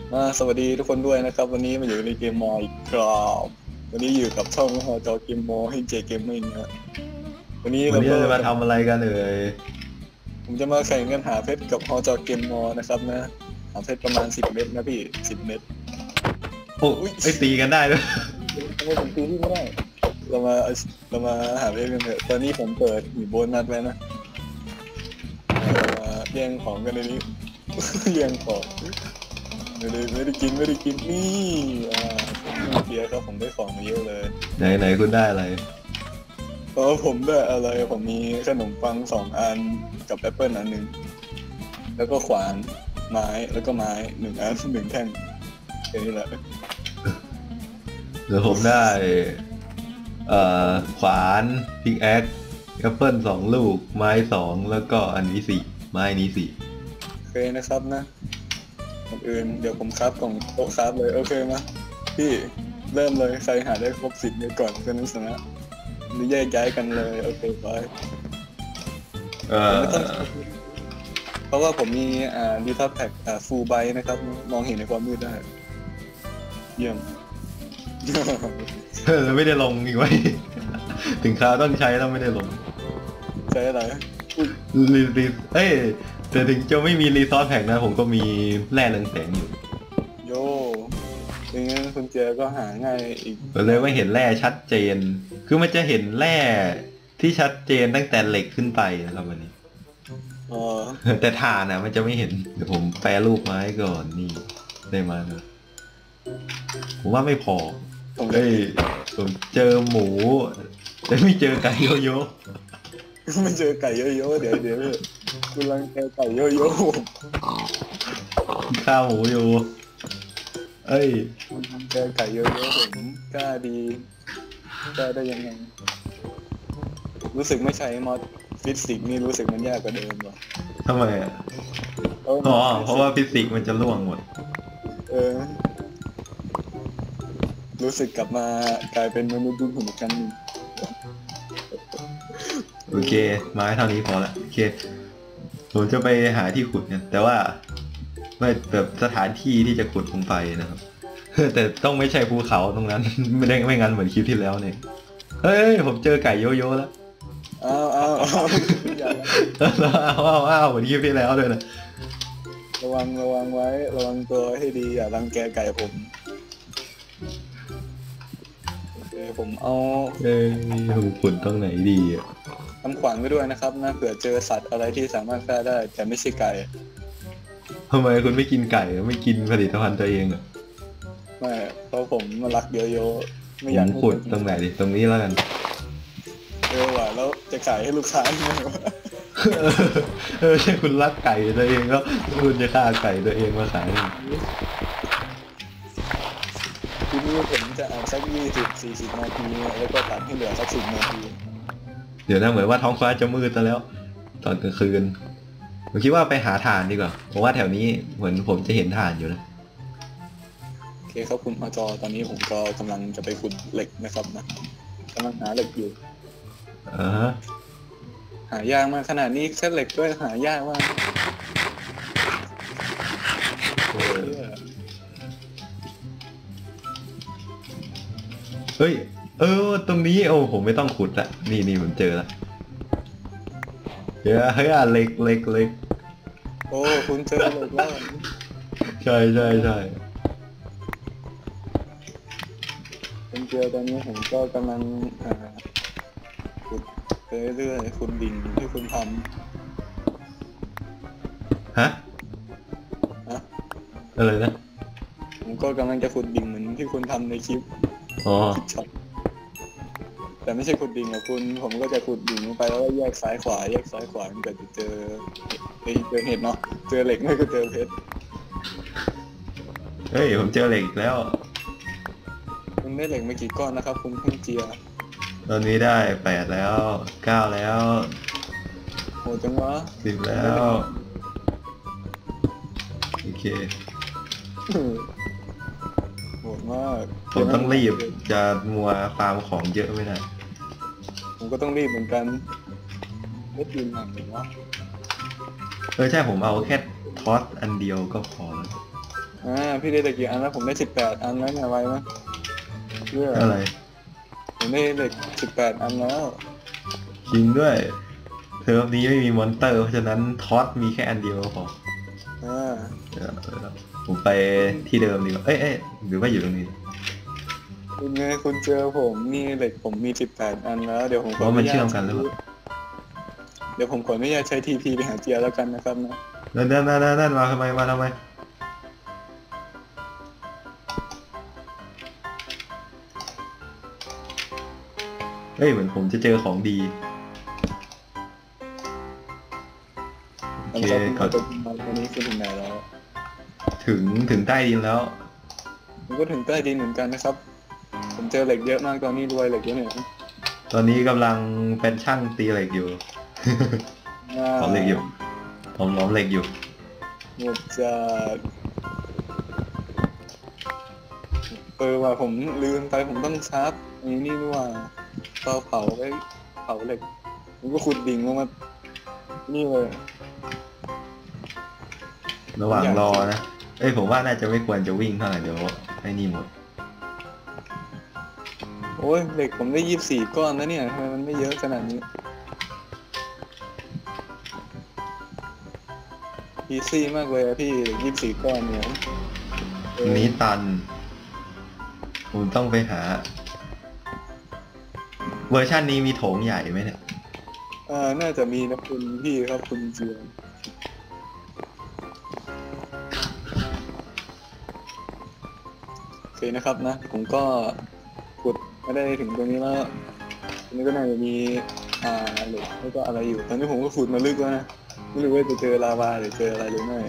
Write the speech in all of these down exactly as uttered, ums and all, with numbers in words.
มาสวัสดีทุกคนด้วยนะครับวันนี้มาอยู่ในเกมมออีกคราววันนี้อยู่กับช่องฮอจอเกมมอให้เจเกมมิ่งนะวันนี้วันเราก็นี้เราจะมาทำอะไรกันเอ่ยผมจะมาแข่งกันหาเพชรกับฮอจอเกมมอนะครับนะหาเพชรประมาณสิบเม็ดนะพี่สิบเม็ดโอ้ไอตีกันได้ด้วยทำไมผมตีที่ไม่ได้เรามาเรามาหาเพชรกันเถอะตอนนี้ผมเปิดหีบโบนัสไว้นะเรามาแย่งของกันในนี้ แย่งของไม่ได้ไม่ได้กินไม่ได้กินนี่อ่าผมเสียครับผมได้ของมาเยอะเลยไหนไหนคุณได้อะไรเออผมได้อะไรผมมีขนมปังสองอันกับแอปเปิลอันหนึ่งแล้วก็ขวานไม้แล้วก็ไม้หนึ่งอันหนึ่งแท่งแค่นี้แหละเดี๋ยวผมได้เอ่อขวานพิกแอคแอปเปิลสองลูกไม้สองแล้วก็อันนี้สี่ไม้นี้สี่โอเคนะครับนะก่อนอื่นเดี๋ยวผมคราฟกล่องโต๊ะคราฟเลยโอเคมาพี่เริ่มเลยใครหาได้ครบสิบเนี่ยก่อนเป็นชนะหรือแยกย้ายกันเลยโอเคไปเอ่อเพราะว่าผมมีอ่าดีท็อปแพ็กอ่าฟูลไบนะครับมองเห็นในความมืดได้เยี่ยมเราไม่ได้ลงอีกไว้ ถึงคราวต้องใช้แล้วไม่ได้ลงใช้อะไรอุ๊ยรีรีเอ้ยแต่ถึงจะไม่มีรีซอสแพ็กนะผมก็มีแร่เรืองแสงอยู่โย่อย่างงั้นคุณเจก็หาง่ายอีกก็เลยว่าเห็นแร่ชัดเจน คือมันจะเห็นแร่ที่ชัดเจนตั้งแต่เหล็กขึ้นไปนะครับวันนี้เออแต่ถ่านอ่ะมันจะไม่เห็นเดี๋ยวผมแปรรูปไม้ก่อนนี่ได้มาเลยผมว่าไม่พอผมเลเฮ้ยยผมเจอหมูแต่ไม่เจอไก่โยโย่ไม่เจอไก่เยอะๆเดี๋ยวเดี๋ยวคุณรังแกไก่เยอะๆผมข้าวหมูอยู่เอ้ยคุณรังแกไก่เยอะๆผมกล้าดีกล้าได้ยังไงรู้สึกไม่ใช้มอดฟิสิกส์นี่รู้สึกมันยากกว่าเดิมว่ะทำไมอ่ะเอออ๋อเพราะว่าฟิสิกส์มันจะล่วงหมดเออรู้สึกกลับมากลายเป็นมนุษย์ดุนหุ่นอีกครั้งหนึ่งโอเคไม้เท่านี้พอละโอเคผมจะไปหาที่ขุดเนี่ยแต่ว่าไม่แบบสถานที่ที่จะขุดลงไปนะครับ แต่ต้องไม่ใช่ภูเขาตรงนั้น ไม่ได้ไม่งั้นเหมือนคลิปที่แล้วเนี่ยเฮ้ยผมเจอไก่โยโย่แล้วอ้าวอ้าวอ้าวอย่าอ้าวอ้าวอ้าวเหมือนคลิปที่แล้วด้วยนะระวังระวังไว้ระวังตัวให้ดีอย่ารังแกไก่ผมโอเคผมเอาเอ้ยผมขุดตรงไหนดีอ่ะทำขวานไว้ด้วยนะครับนะเผื่อเจอสัตว์อะไรที่สามารถฆ่าได้แต่ไม่ใช่ไก่ทำไมคุณไม่กินไก่ไม่กินผลิตภัณฑ์ตัวเองอ่ะไม่เพราะผมมารักเยอะๆไม่ผอยากมให้ขุดตรงไหนดิตรงนี้แล้วกันเออว่ะแล้วจะขายให้ลูกค้าไงวะเออใช่คุณรักไก่ตัวเองก็คุณจะฆ่าไก่ตัวเองมาขายทีนี้ผมจะเอาสักยี่สิบสี่สิบนาทีแล้วก็ตัดให้เหลือสักสิบนาทีเดี๋ยวนะเหมือนว่าท้องฟ้าจะมืดซะแล้ว ตอนกลางคืนผมคิดว่าไปหาถ่านดีกว่าผมว่าแถวนี้เหมือนผมจะเห็นถ่านอยู่นะโอเคครับคุณพจอตอนนี้ผมก็กำลังจะไปขุดเหล็กนะครับนะกำลังหาเหล็กอยู่อ่าฮะหายากมากขนาดนี้แค่เหล็กก็หายากมากเออเฮ้ยเออตรงนี้โอ้ผมไม่ต้องขุดละนี่นี่ผมเจอละเดี๋ยวเฮ้ยอ่ะเหล็กเหล็กเหล็กโอ้คุณเจอเหล็กแล้วใช่ใช่ใช่คุณเจอตอนนี้ผมก็กำลังอ่าขุดไปเรื่อยๆขุดดิ่งที่คุณทฮะำนะอะไรนะผมก็กำลังจะขุดดิ่งเหมือนที่คุณทำในคลิปอ๋อคลิปช็อตแต่ไม่ใช่ขุดดิ่งอะคุณผมก็จะขุดดิ่งลงไปแล้วก็แยกซ้ายขวาแยกซ้ายขวามันก็จะเจอเอ้ยเจอเห็ดเนาะเจอเหล็กไม่ก็เจอเพชรเฮ้ยผมเจอเหล็กอีกแล้วคุณได้เหล็กมากี่ก้อนนะครับ คุณเพิ่งเจียตอนนี้ได้แปดแล้วเก้าแล้วโหจังวะสิบแล้วโอเคโหดมากผมต้องรีบจะมัวฟาร์มของเยอะไม่ได้ผมก็ต้องรีบเหมือนกันไม่ตีนหนังหรือวะเออใช่ผมเอาแค่ทอสอันเดียวก็พอแล้วอ่าพี่ได้เหล็กกี่อันแล้วผมได้สิบแปดอันแล้วเนี่ยไวไหมเยอะอะไรผมได้เหล็กสิบแปดอันแล้วจริงด้วยเทอมนี้ไม่มีมอนเตอร์เพราะฉะนั้นท็อตมีแค่อันเดียวพออ่าเดี๋ยวเดี๋ยวผมไปที่เดิมดีกว่าเอ้ยเอ้ยหรือว่าอยู่ตรงนี้คุณไงคุณเจอผมมีเหล็กผมมีสิบแปดอันแล้วเดี๋ยวผมเพราะมันเชื่อมกันหรือเปล่าเดี๋ยวผมขออนุญาตใช้ทีพีไปหาเจียแล้วกันนะครับนะนั่นนั่นนั่นนั่นมาทำไมมาทำไมเฮ้ยเหมือนผมจะเจอของดีโอเคแล้วก็ก่อนคุณมาตอนนี้คือถึงไหนแล้วถึงถึงใต้ดินแล้วผมก็ถึงใต้ดินเหมือนกันนะครับ ผมเจอเหล็กเยอะมากตอนนี้รวยเหล็กเยอะเนี่ยตอนนี้กำลังเป็นช่างตีเหล็กอยู่ หลอมเหล็กอยู่ผมหลอมเหล็กอยู่หมดจะเออว่าผมลืมไปผมต้องชาร์จอันนี้นี่ด้วยว่าเตาเผาไว้เผาเหล็กผมก็ขุดดิ่งลงมานี่เลยระหว่างรอนะเอ้ยผมว่าน่าจะไม่ควรจะวิ่งเท่าไหร่เดี๋ยวไอ้นี่หมดโอ้ยเหล็กผมได้ยี่สิบสี่ก้อนแล้วเนี่ยทำไมมันไม่เยอะขนาดนี้อีซี่มากเลยอะพี่ยี่สิบสี่ก้อนเนี่ยเออนี้ตัน ผมต้องไปหา เวอร์ชันนี้มีโถงใหญ่ไหมเนี่ยอ่าน่าจะมีนะคุณพี่ครับคุณเจียนโอเคนะครับนะผมก็ขุดไม่ได้ถึงตรงนี้แล้วตรงนี้ก็น่าจะมีอ่าเหล็กแล้วก็อะไรอยู่ตอนนี้ผมก็ขุดมาลึกแล้วนะไม่รู้ว่าจะเจอลาวาหรือเจออะไรหรือไม่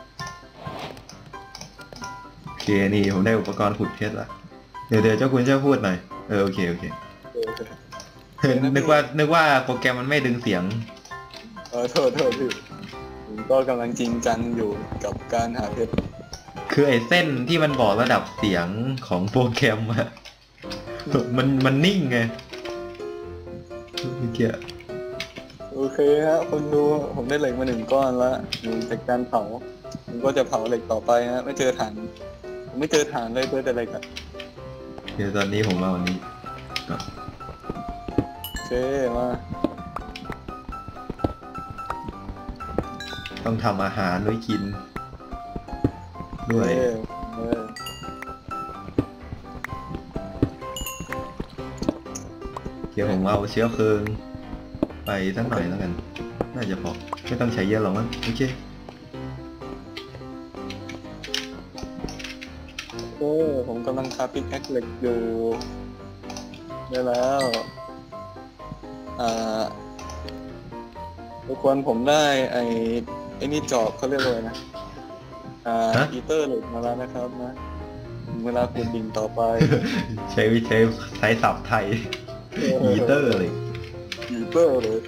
โอเคนี่ผมได้อุปกรณ์ขุดเพชรละเดี๋ยวเดี๋ยวเจ้าคุณช่วยพูดหน่อยเออโอเคโอเคโอเคนึกว่านึกว่าโปรแกรมมันไม่ดึงเสียงเออโทษโทษพี่ผมก็กำลังจริงจังอยู่กับการหาเพชรคือไอ้เส้นที่มันบอกระดับเสียงของโปรแกรมอะ มันมันนิ่งไงเมื่อกี้โอเคฮะคนดูผมได้เหล็กมาหนึ่งก้อนแล้วอยู่จากการเผาผมก็จะเผาเหล็กต่อไปฮะไม่เจอถ่านผมไม่เจอถ่านเลยเจอแต่เหล็กอะเดี๋ยวตอนนี้ผมมาวันนี้โอเคมาต้องทำอาหารไว้กิน ด้วยเออเออเดี๋ยวผมเอาเชื้อเพลิงไปสักหน่อยแล้วกัน น่าจะพอไม่ต้องใช้เยอะหรอกมั้งโอเคโอ้ผมกำลังคาปิกแอคเหล็กอยู่ได้แล้วอ่าทุกคนผมได้ไอ้ไอ้นี่จอบเขาเรียกเลยนะอ่าอีเตอร์เหล็กมาแล้วนะครับนะเวลาขุดดิ่งต่อไปใช้วิใช้ใช้ศัพท์ไทย อีเตอร์เลยอีเตอร์เลย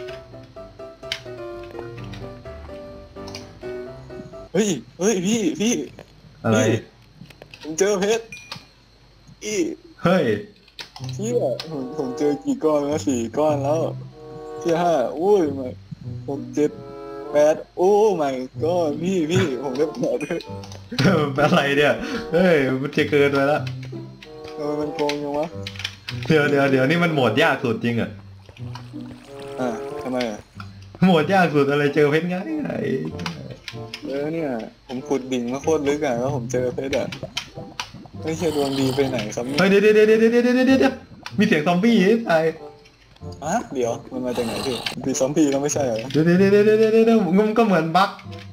เฮ้ยเฮ้ยพี่พี่อะไรพี่ผมเจอเพชรอีเฮ้ยเชี่ยผมผมเจอกี่ก้อนแล้วสี่ก้อนแล้วเชี่ยห้าอุ้ยมาหกเจ็ดแปดโอ้ไม่ก็พี่พี่ผมได้แปดด้วยเป็นอะไรเนี่ยเฮ้ยมันจะเกินไปแล้วทำไมมันโกงยังวะเดี๋ยวเดี๋ยวเดี๋ยวนี่มันโหมดยากสุดจริงอ่ะอ่าทำไมอ่ะโหมดยากสุดอะไรเจอเพชรง่ายไงเออเนี่ย ผมขุดดิ่งมาโคตรลึกอ่ะแล้วผมเจอเพชรอ่ะไม่ใช่ดวงดีไปไหนครับเนี่เฮ้ยยเดี๋ยวเดี๋ยวเดี๋ยวเดี๋ยวเดี๋ยวเดี๋ยวเดี๋ยวมีเสียงซอมบี้ไอ้อ่ะเดี๋ยวมันมาจากไหนพี่ปีซอมบี้แล้วไม่ใช่เหรอเดี๋ยวเดี๋ยวเดี๋ยวเดี๋ยวเดี๋ยวเดี๋ยวมันก็เหมือนบั๊ก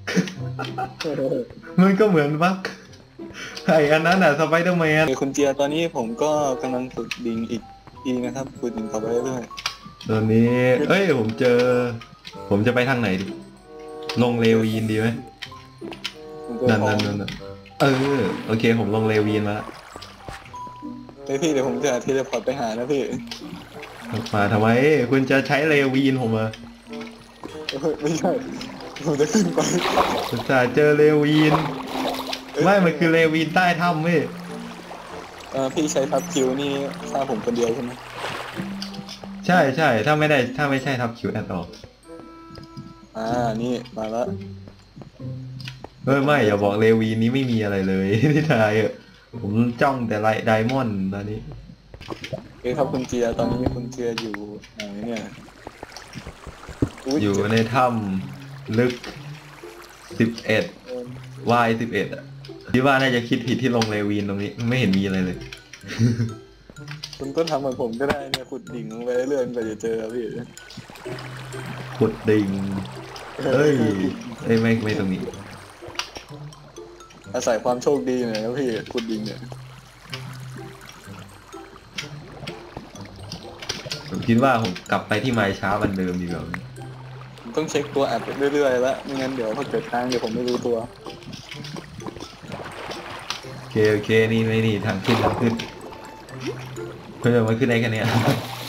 มันก็เหมือนบั๊กไอ้อันนั้นอ่ะสไปเดอร์แมนเดี๋ยวคุณเจียตอนนี้ผมก็กำลังขุดดิ่งอีกทีนะครับขุดดิ่งต่อไปเรื่อยตอนนี้เอ้ยผมเจอ ผมจะไปทางไหนดีลงเลวีนดีไหมๆผมเจอนั่นขอนั่งนนั่นนั่นเออโอเคผมลงเลวีนมาแล้วเฮ้ยพี่เดี๋ยวผมจะเทเลพอร์ตไปหานะพี่มาทำไมคุณจะใช้เลวีนผมมาเฮ้ยไม่ใช่ผมจะขึ้นไปจะเจอเลวีนไม่มันคือเลวีนใต้ถ้ำเว้ยเออพี่ใช้ทับคิวนี่ฆ่าผมคนเดียวใช่ไหมใช่ใช่ถ้าไม่ได้ถ้าไม่ใช่ทับคิวแอดออกอ่านี่มาแล้วเฮ้ยไม่อย่าบอกเลวีนี้ไม่มีอะไรเลย ที่ไทยอะผมจ้องแต่ไลไดมอนด์ตอนนี้เอ้ยครับคุณเจียตอนนี้คุณเจียอยู่ไหนเนี่ยอยู่ในถ้ำลึกสิบเอ็ดวายสิบเอ็ดอ่ะคิดว่าน่าจะคิดผิดที่ลงเลวีนตรงนี้ไม่เห็นมีอะไรเลยคุณก็ทำเหมือนผมก็ได้เนี่ยขุดดิ่งลงไปเรื่อยๆกว่าจะเจอพี่ขุดดิ่งเฮ้ยเอ้ยไม่ไม่ตรงนี้อาศัยความโชคดีหน่อยครับพี่ขุดดิ่งเนี่ยผมคิดว่าผมกลับไปที่ไมล์ช้าวันเดิมดีกว่าผมต้องเช็คตัวแอดเรื่อยๆแล้วไม่งั้นเดี๋ยวพอเกิดทางเดี๋ยวผมไม่รู้ตัวโอเคโอเคนี่ไม่นี่ทางขึ้นทางขึ้นเพื่อนมันขึ้นได้แค่เนี้ย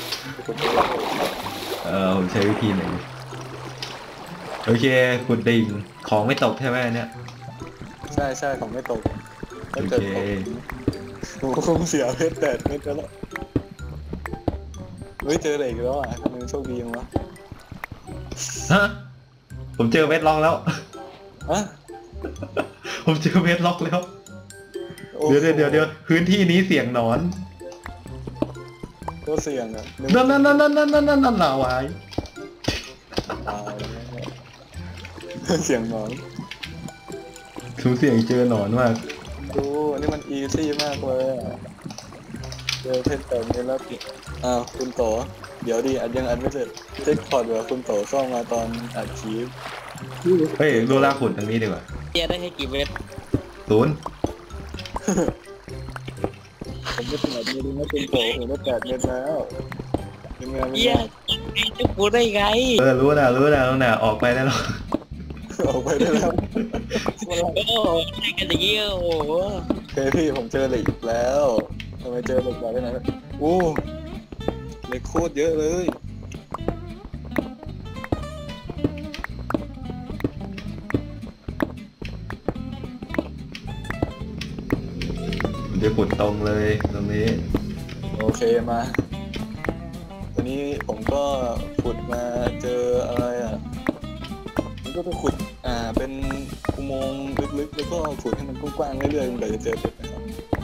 เออผมใช้วิธีไหนโอเคขุดดิ่งของไม่ตกใช่ไหมเนี่ยใช่ใช่ผมไม่ตกถ้าโอเกิดเคตกผมคงเสียเพชรแปดเม็ดแล้วล่ะเฮ้ยเจออะไรอีกแล้วอ่ะทำไมโชคดีจังวะฮะผมเจอเวทล็อกแล้วอะผมเจอเวทล็อกแล้วโอ้โหเดี๋ยวเดี๋ยวเดี๋ยวเดี๋ยวพื้นที่นี้เสี่ยงหนอนก็เสี่ยงอ่ะนั่นนั่นนั่นนั่นนั่นนั่นนั่นนั่นลาวายตายแล้วเสี่ยงหนอนสูเสี่ยงเจอหนอนมากดูอันนี้มันอีซี่มากเลยอะเจอเพชรแปดเม็ดแล้วปิดอ้าวคุณโตเดี๋ยวดีอัดยังอัดไม่เสร็จเช็คพอร์ตเดี๋ยวคุณโตซ่อมมาตอนอัดคลิปเฮ้ยดูลาขุดตรงนี้ดีกว่าเจียได้ให้กี่เม็ดศูนย์ผมไม่แปดเม็ดนะคุณโตผมได้แปดเม็ดแล้วยังไงไม่เจียได้จะพูดได้ไงเออรู้นะรู้นะรู้นะออกไปได้หรอออกไปได้แล้วโอ้ใช่กันอย่างนี้โอ้โหเคพี่ผมเจอเหล็กอีกแล้วทำไมเจอเหล็กบ่อยขนาดนั้นโอ้เหล็กโคตรเยอะเลยผมจะขุดตรงเลยตรงนี้โอเคมาวันนี้ผมก็ขุดมาเจออะไรอ่ะมันก็ไปขุดอ่าเป็นอุโมงค์ลึกๆแล้วก็ขุดให้มันกว้างๆเรื่อยๆมันก็จะเจอเพชรนะครับ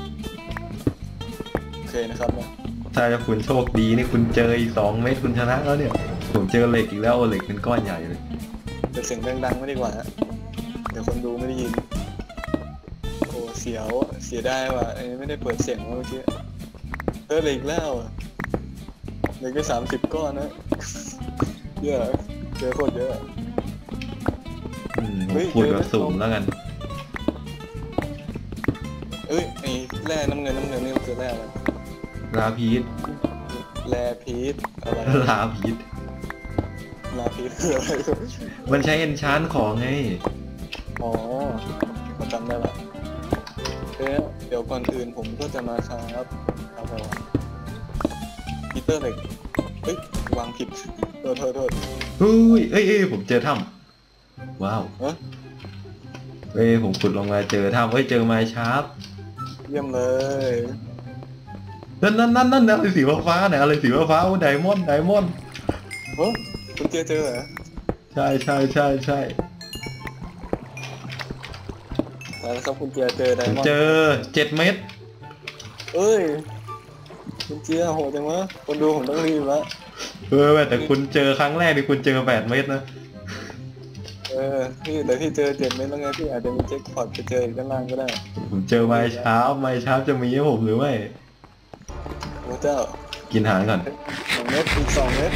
โอเคนะครับนะถ้าจะคุณโชคดีนี่คุณเจออีกสองเม็ดคุณชนะแล้วเนี่ย ผมเจอเหล็กอีกแล้วเหล็กเป็นก้อนใหญ่เลยเดี๋ยวเสียงดังๆไม่ดีกว่าฮะเดี๋ยวคนดูไม่ได้ยินโอ้เสียวเสียได้ว่ะอันนี้ไม่ได้เปิดเสียงเมื่อกี้เออเหล็กแล้วอะเหล็กไปสามสิบก้อนนะเยอะเจอโคตรเยอะอืมผมขุดแบบสุ่มแล้วกันเอ้ยไอ้แร่น้ำเงินน้ำเงินนี่มันคือแร่อะไรลาพีชแร่พีชอะไรลาพีชลาพีชคืออะไรมันใช้เอนชานของไงอ๋อผมจำได้ละเอ๊ะเดี๋ยวก่อนอื่นผมก็จะมาครับเอาไปวะพีเตอร์เหล็กเฮ้ยวางผิดโทษโทษโทษเฮ้ยเอ้ยเอ้ยผมเจอถ้ำว้าวเอ้ยเอ้ยผมขุดลงมาเจอถ้ำเฮ้ยเจอไม้ชาร์ปเยี่ยมเลยนั่นนั่นนั่นนั่นอะไรสีฟ้าๆเนี่ยอะไรสีฟ้าๆโอ้ไดมอนด์ไดมอนด์โอ้คุณเจอเจอเหรอใช่ใช่ใช่ใช่แล้วครับคุณเจียเจอไดผมมอนเจด์อเจ็ดเม็ดเอ้ยคุณเจียโหดจังวะคนดูผมต้องรีบละเออแต่คุณเจอครั้งแรกที่คุณเจอแปดเม็ดนะเออพี่แต่พี่เจอเจ็ดเม็ดแล้วไงพี่อาจจะมีเจ็คพอตไปเจออีกด้านล่างก็ได้ผมเจอไม้ชาร์ปไม้ชาร์ปจะมีให้ผมหรือไม่โอ้เจ้ากินอาหารก่อนสองเม็ดอีกสองเม็ด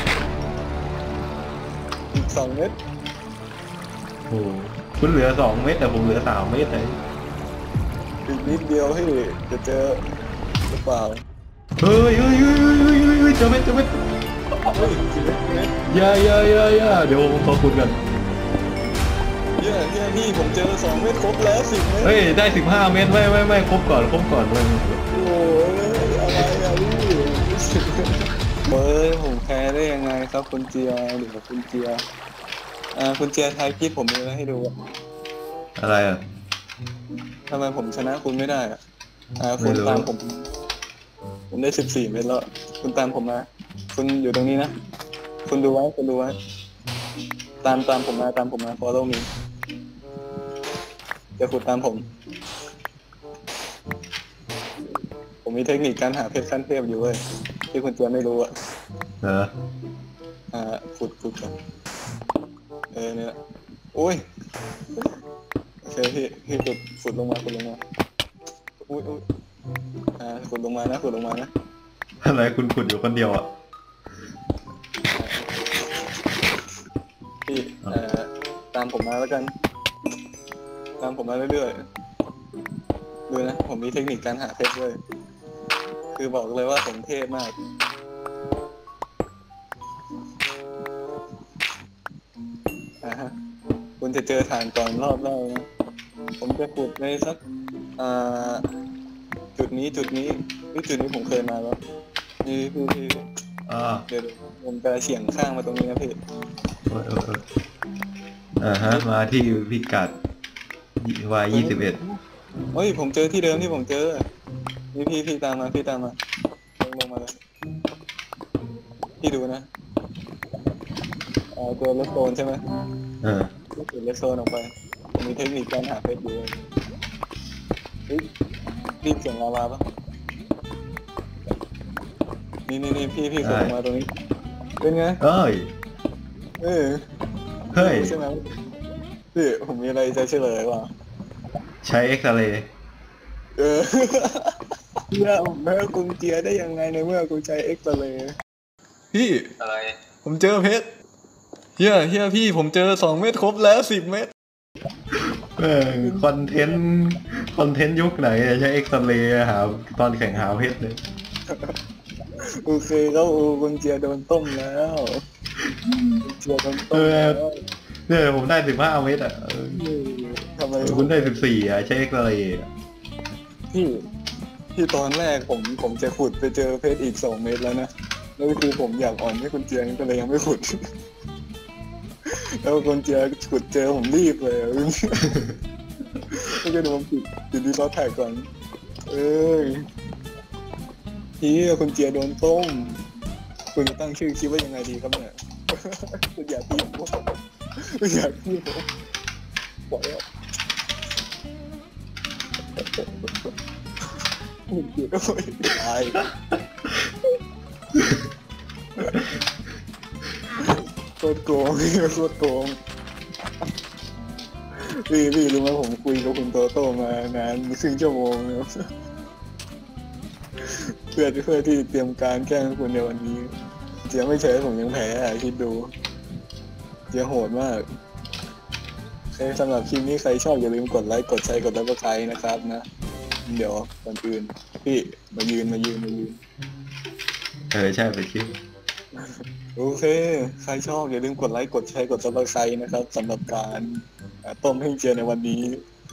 อีกสองเม็ดโอ้คุณเหลือสองเม็ดแต่ผมเหลือสามเม็ดเลยอีกนิดเดียวพี่จะเจอหรือเปล่าเฮ้ยเฮ้ยเฮ้ยเฮ้ยเฮ้ยเฮ้ยเจอเม็ดเจอเม็ดเฮ้ยสิบเอ็ดเม็ดอย่าอย่าอย่าอย่าเดี๋ยวผมขอคุณกันเยอะเยอะพี่ผมเจอสองเม็ดครบแล้วสิบเม็ดเฮ้ยได้สิบห้าเม็ดไม่ไม่ไม่ครบก่อนครบก่อนเลยโอ้ยอะไรอะพี่เฮ้ยผมแพ้ได้ยังไงครับคุณเจียหรือคุณเจียอ่าคุณเจียทายคิดผมมีอะไรให้ดูอะอะไรอ่ะทำไมผมชนะคุณไม่ได้อะอ่าคุณไม่รู้ตามผม ผมได้สิบสี่เม็ดแล้ว คุณตามผมมา คุณอยู่ตรงนี้นะ คุณดูไว้ คุณดูไว้ ตามตามผมมา ตามผมมา follow me จะขุดตามผม ผมมีเทคนิคการหาเพชรขั้นเทพอยู่เว้ยที่คุณเจียไม่รู้อ่ะเอออ่าขุดขุดกันเออเนี่ยโอ้ยโอเคพี่พี่ขุดขุดลงมาขุดลงมาอุ้ยอุ้ยอ่าขุดลงมานะขุดลงมานะอะไรคุณขุดอยู่คนเดียวอ่ะพี่เอ่อตามผมมาแล้วกัน ตามผมมาเรื่อยๆดูนะผมมีเทคนิคการหาเพชรด้วยคือบอกเลยว่าผมเทพมากอ่าฮะคุณจะเจอฐานก่อนรอบแรกนะผมจะขุดในสักอ่าจุดนี้จุดนี้นี่จุดนี้ผมเคยมาแล้วนี่พี่พี่อ่าเดี๋ยวผมจะเฉียงข้างมาตรงนี้นะพี่เออเออเอออ่าฮะมาที่พิกัดวายยี่สิบเอ็ดเฮ้ยผมเจอที่เดิมที่ผมเจอนี่พี่พี่ตามมาพี่ตามมาลงลงมาเลยพี่ดูนะอ่าตัวเลสโซนใช่ไหมเออพี่ขุดเลสโซนออกไปผมมีเทคนิคการหาเพชรอยู่เลยเฮ้ยรีบเสียงลาวาปะนี่นี่นี่พี่พี่ขุดลงมาตรงนี้เป็นไงเอ้ยเออเฮ้ยใช่ไหมพี่ผมมีอะไรจะเฉลยว่ะใช้เอ็กซเรย์เออเมื่อเมื่อกุงเจียได้ยังไงในเมื่อกุงใช้เอ็กซเรย์พี่อะไรผมเจอเพชรเฮียเฮียพี่ผมเจอสองเม็ดครบแล้วสิบเม็ดเออคอนเทนต์คอนเทนต์ยุคไหนใช้เอ็กซเรย์หาตอนแข่งหาเพชรเลยโอเคแล้วกุงเจียโดนต้มแล้วกุงเจียโดนต้มแล้วเนี่ยผมได้สิบห้าเมตรอ่ะทำไมคุณได้สิบสี่อ่ะใช้เอ็กซเรย์พี่ที่ตอนแรกผมผมจะขุดไปเจอเพชรอีกสองเม็ดแล้วนะแล้วคือผมอยากอ่อนให้คุณเจียก็เลยยังไม่ขุด แล้วคุณเจียขุดเจอผมรีบเลยไม่ใช่ดูผมผิดติดดีซอสแท็กก่อนเอ้ยพี่คุณเจียโดนต้มคุณจะตั้งชื่อคิดว่ายังไงดีครับเนี่ย คุณอยากตีผมคุณอยากตีผมบอกแล้วคุณเจียโอ้ยตายโคตรโกงโคตรโกงพี่พี่รู้ไหมผมคุยกับคุณโตโต้มานานครึ่งชั่วโมงแล้วเพื่อเพื่อที่เตรียมการแกล้งคุณในวันนี้เจียไม่ใช่ผมยังแพ้อ่ะคิดดูเจียโหดมากสำหรับคลิปนี้ใครชอบอย่าลืมกดไลค์กดแชร์กดซับสไครต์นะครับนะเดี๋ยวก่อนอื่นพี่มายืนมายืนมายืนเออใช่ไปคิดโอเคใครชอบอย่าลืมกดไลค์กดแชร์กดซับสไครต์นะครับสำหรับการต้มให้เจียในวันนี้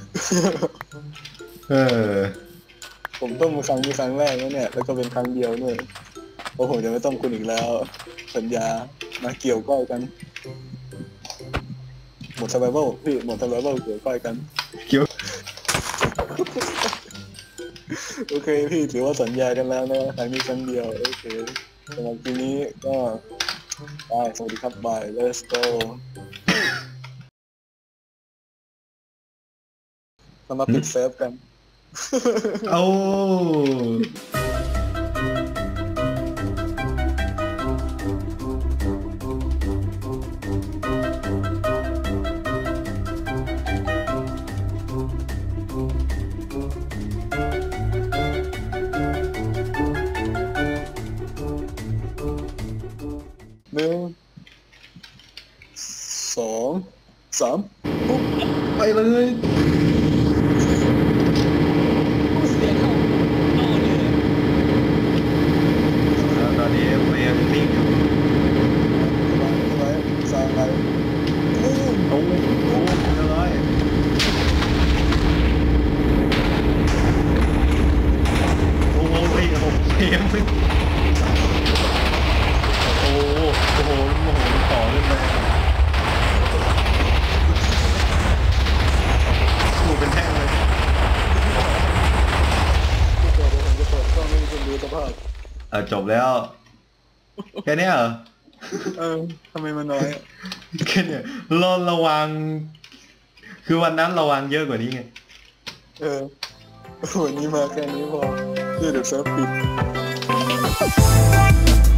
เออผมต้มครั้งนี้ครั้งแรกแล้วเนี่ยแล้วก็เป็นครั้งเดียวด้วยโอ้โหจะไม่ต้มคุณอีกแล้วสัญญามาเกี่ยวก้อยกันหมด survival พี่หมด survival เกี่ยวก้อยกันเกี่ยวโอเคพี่ถือว่าสัญญากันแล้วนะครั้งนี้ครั้งเดียวโอเคสำหรับทีนี้ก็บายสวัสดีครับบาย let's go เรามาปิดเซิร์ฟกันเอาหนึ่งสองสามปุ๊บไปเลยเสียเข้าเข้าเลยแล้วตอนนี้เมย์นิ่งอยู่สบายสบายสบายปุ้มโอ้โหเรียบร้อยโอ้โหเฮ้ยโอ้โหเพียงโอ้โหโอ้โหโอ้โหต่อเรื่อยๆสู้เป็นแท่งเลยเดี๋ยวผมจะเปิดกล้องให้คุณดูสภาพอ่ะจบแล้วแค่เนี้ยเหรอเออทำไมมันน้อยแค่เนี้ยรอระวังคือวันนั้นเราวางเยอะกว่านี้ไงเออวันนี้มาแค่นี้พอเดี๋ยวเซิร์ฟปิด